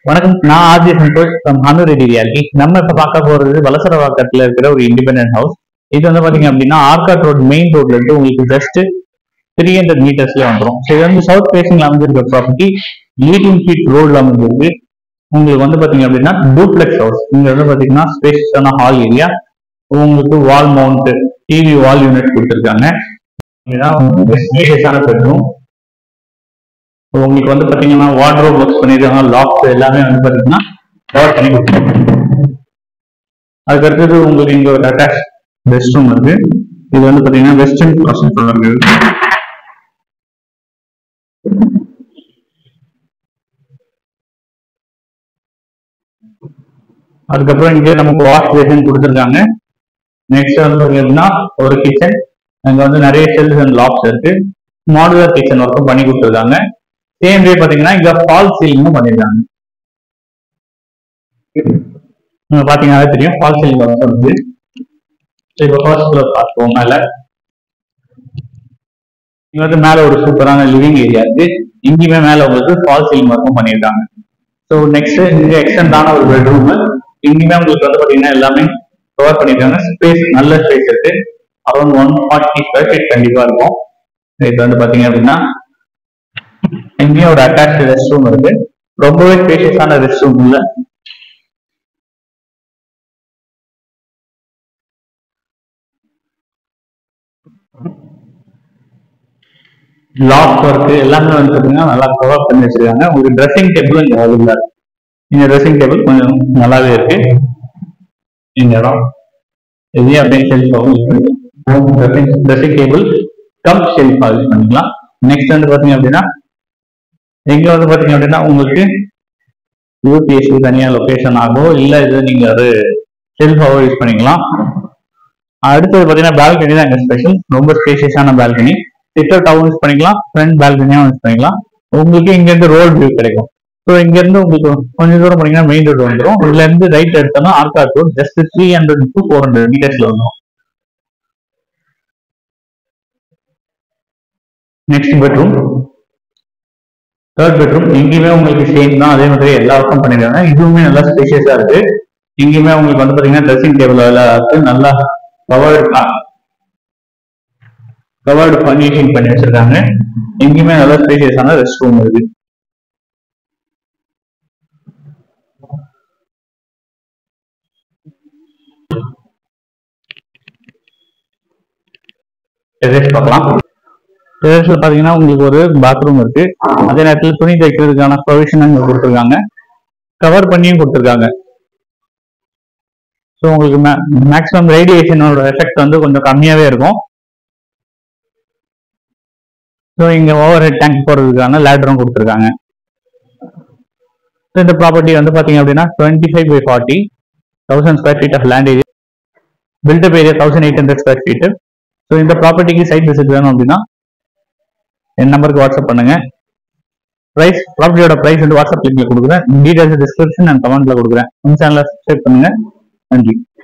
வணக்கம். நான் R G Santhosh from Hanur reality. நம்ம இப்ப பார்க்க போறது வலசரவாக்கத்துல இருக்கிற ஒரு இண்டிபெண்டன்ட் ஹவுஸ். இது வந்து பாத்தீங்க அப்படின்னா ஆர்காட் ரோட் மெயின் ரோட்ல இருந்து உங்களுக்கு ஜஸ்ட் 300 மீட்டர்ஸ்ல வந்துடும். இது வந்து சவுத் ஃபேசிங்ல அமைஞ்சிருக்க ப்ராப்பர்ட்டி 18 ஃபீட் ரோட்ல அமைஞ்சிருக்கு. உங்களுக்கு வந்து பாத்தீங்க அப்படின்னா டூப்ளெக்ஸ் ஹவுஸ். இங்க வந்து பாத்தீங்கன்னா ஸ்பேஷியஸான ஹால் ஏரியா, உங்களுக்கு wall mount TV wall unit கொடுத்துருக்காங்க. ஸ்பேஷியஸான பெட்ரூம். உங்களுக்கு வந்து பாத்தீங்கன்னா வார்ட்ரோப் ஒர்க்ஸ் பண்ணிருக்காங்க, லாக்ஸ் எல்லாமே வந்து பாத்தீங்கன்னா கவர் பண்ணி கொடுத்துருக்காங்க. அதுக்கு அடுத்தது உங்களுக்கு இங்க ஒரு அட்டாச் ரெஸ்ட் ரூம் இருக்கு. இது வந்து பாத்தீங்கன்னா வெஸ்டர்ன் ப்ராசஸ் இருக்கு. அதுக்கப்புறம் இங்க நமக்கு வாஷ் பேசின் கொடுத்துருக்காங்க. நெக்ஸ்ட் வந்து பாத்தீங்கன்னா ஒரு கிச்சன். அங்க வந்து நிறைய ஷெல்ஃப்ஸ் அண்ட் லாக்ஸ் இருக்கு. மாடுலர் கிச்சன் ஒர்க்கும் பண்ணி கொடுத்துருக்காங்க. சேம் டே பாத்தீங்கன்னா இங்க ஃபால் சீலிங்கும் பண்ணிருக்காங்க. பாத்தீங்கன்னா தெரியும் ஃபால் சீலிங் ஒர்க் வந்து இப்போ ஃபர்ஸ்ட் ஃப்ளோர் பார்ப்போம். இங்க வந்து மேல ஒரு சூப்பரான லிவிங் ஏரியா இருக்கு. இங்கேயுமே மேல உங்களுக்கு ஃபால் சீலிங் ஒர்க்கும் பண்ணிருக்காங்க. ஸோ நெக்ஸ்ட் இங்க எக்ஸ்டெண்டான ஒரு பெட்ரூம். இங்கேயுமே உங்களுக்கு வந்து பாத்தீங்கன்னா எல்லாமே கவர் பண்ணிருக்காங்க. ஸ்பேஸ் நல்ல ஸ்பேஸ் இருக்கு. அரௌண்ட் 140 ஸ்கொயர் ஃபீட் கண்டிப்பா இருக்கும். இது வந்து பாத்தீங்க அப்படின்னா இங்கேயும் ஒரு அட்டாச் ரெஸ்ட் ரூம் இருக்கு. ரொம்பவே ஸ்பேஷியஸான ரெஸ்ட் ரூம் இல்ல. லாக் ஒர்க் எல்லாமே வந்து பாத்தீங்கன்னா நல்லா கவர் பண்ணி வச்சிருக்காங்க. உங்களுக்கு ட்ரெஸ்ஸிங் டேபிள் இங்க அவைலபிளா இருக்கு. இந்த ட்ரெஸ்ஸிங் டேபிள் கொஞ்சம் நல்லாவே இருக்கு. இந்த இடம் இதே அப்படியே shelf dressing table cum shelf use பண்ணிக்கலாம். நெக்ஸ்ட் வந்து பாத்தீங்க அப்படின்னா இங்க வந்து பாத்தீங்க அப்படின்னா உங்களுக்கு யூபிஎஸ்சி தனியா லொகேஷன் ஆகும், இல்ல இது நீங்க அது செல்ஃபாவோ யூஸ் பண்ணிக்கலாம். அடுத்தது பாத்தீங்கன்னா பால்கனி தான் இங்க ஸ்பெஷல். ரொம்ப ஸ்பேஷியஸான பால்கனி. சிட் அவுட் யூஸ் பண்ணிக்கலாம், ஃப்ரண்ட் பால்கனியாவும் யூஸ் பண்ணிக்கலாம். உங்களுக்கு இங்க இருந்து ரோட் வியூ கிடைக்கும். ஸோ இங்க இருந்து உங்களுக்கு கொஞ்சம் தூரம் போனீங்கன்னா மெயின் ரோடு வந்துடும். இதுல இருந்து ரைட் எடுத்தோம்னா ஆர்காட் ரோட் ஜஸ்ட் 300 to 400 மீட்டர்ஸ்ல வந்துடும். Next bedroom, third bedroom. இங்கேயுமே உங்களுக்கு சேம் தான், அதே மாதிரி எல்லா ஒர்க்கும் பண்ணிருக்காங்க. இதுவுமே நல்லா ஸ்பேஷியஸா இருக்கு. இங்கேயுமே உங்களுக்கு வந்து பாத்தீங்கன்னா ட்ரெஸ்ஸிங் டேபிள் இருக்கு. நல்லா கவர்டு ஃபர்னிஷிங் பண்ணி வச்சிருக்காங்க. இங்கேயுமே நல்லா ஸ்பேஷியஸான ரெஸ்ட் ரூம் இருக்கு. பார்க்கலாம். பாத்தீங்கன்னா உங்களுக்கு ஒரு பாத்ரூம் இருக்கு. அதே நேரத்தில் துணி தைக்கிறதுக்கான ப்ரொவிஷன் அங்க கொடுத்துருக்காங்க, கவர் பண்ணியும் கொடுத்துருக்காங்க. ஸோ உங்களுக்கு மேக்ஸிமம் ரேடியேஷனோட எஃபெக்ட் வந்து கொஞ்சம் கம்மியாவே இருக்கும். ஸோ இங்க ஓவர் ஹெட் டேங்க் போறதுக்கான லேடரும் கொடுத்துருக்காங்க. இந்த ப்ராப்பர்ட்டி வந்து பாத்தீங்க அப்படின்னா 25/40 1000 square feet of land area, built up area 1800 square feet. So இந்த ப்ராப்பர்ட்டிக்கு சைட் விசிட் வேணும் அப்படின்னா என் நம்பருக்கு வாட்ஸ்அப் பண்ணுங்க. பிரைஸ், ப்ராப்பர்ட்டியோட பிரைஸ் வந்து வாட்ஸ்அப் லிங்க்ல கொடுக்குறேன். டீடைல்ஸ் டிஸ்கிரிப்ஷன் அண்ட் கமெண்ட்ல கொடுக்குறேன். சேனலை சப்ஸ்கிரைப் பண்ணுங்க. நன்றி.